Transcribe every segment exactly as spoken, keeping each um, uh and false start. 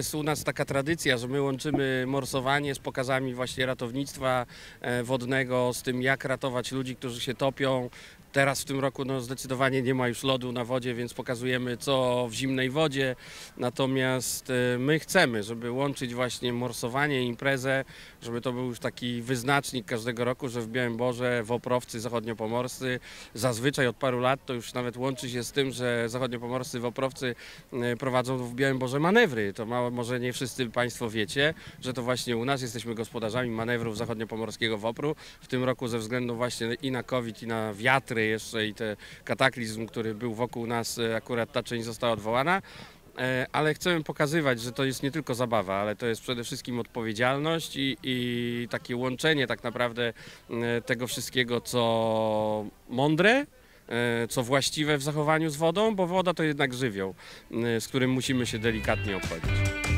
jest u nas taka tradycja, że my łączymy morsowanie z pokazami właśnie ratownictwa wodnego, z tym jak ratować ludzi, którzy się topią. Teraz w tym roku no, zdecydowanie nie ma już lodu na wodzie, więc pokazujemy co w zimnej wodzie. Natomiast my chcemy, żeby łączyć właśnie morsowanie i imprezę, żeby to był już taki wyznacznik każdego roku, że w Białymborze Woprowcy zachodniopomorscy zazwyczaj od paru lat to już nawet łączy się z tym, że zachodniopomorscy Woprowcy prowadzą w Białymborze manewry. To mało, może nie wszyscy Państwo wiecie, że to właśnie u nas jesteśmy gospodarzami manewrów zachodniopomorskiego Wopru. W tym roku ze względu właśnie i na COVID, i na wiatry jeszcze i ten kataklizm, który był wokół nas, akurat ta część została odwołana. Ale chcemy pokazywać, że to jest nie tylko zabawa, ale to jest przede wszystkim odpowiedzialność i, i takie łączenie tak naprawdę tego wszystkiego, co mądre, co właściwe w zachowaniu z wodą, bo woda to jednak żywioł, z którym musimy się delikatnie obchodzić.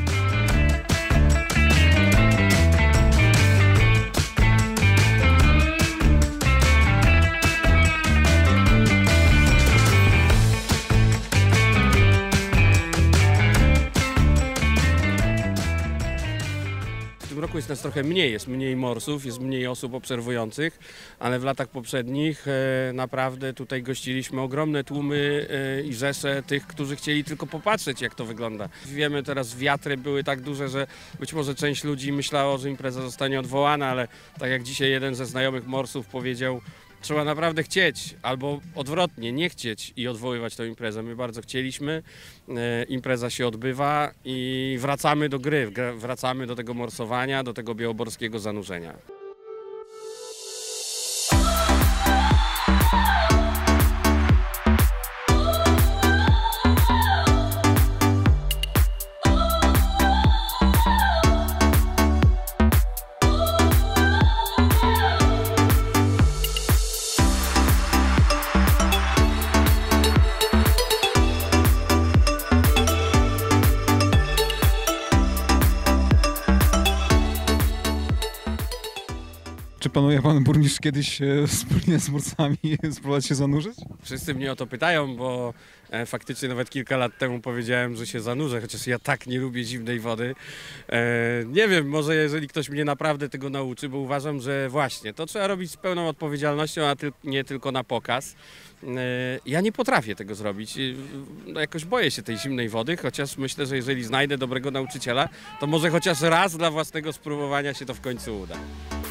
W tym roku jest nas trochę mniej, jest mniej morsów, jest mniej osób obserwujących, ale w latach poprzednich e, naprawdę tutaj gościliśmy ogromne tłumy e, i rzesze tych, którzy chcieli tylko popatrzeć, jak to wygląda. Wiemy, teraz wiatry były tak duże, że być może część ludzi myślało, że impreza zostanie odwołana, ale tak jak dzisiaj jeden ze znajomych morsów powiedział, trzeba naprawdę chcieć, albo odwrotnie, nie chcieć i odwoływać tę imprezę. My bardzo chcieliśmy, e, impreza się odbywa i wracamy do gry, wracamy do tego morsowania, do tego białoborskiego zanurzenia. Czy planuje pan burmistrz kiedyś e, wspólnie z morsami spróbować się zanurzyć? Wszyscy mnie o to pytają, bo e, faktycznie nawet kilka lat temu powiedziałem, że się zanurzę, chociaż ja tak nie lubię zimnej wody. E, nie wiem, może jeżeli ktoś mnie naprawdę tego nauczy, bo uważam, że właśnie to trzeba robić z pełną odpowiedzialnością, a ty, nie tylko na pokaz. E, ja nie potrafię tego zrobić. No, jakoś boję się tej zimnej wody, chociaż myślę, że jeżeli znajdę dobrego nauczyciela, to może chociaż raz dla własnego spróbowania się to w końcu uda.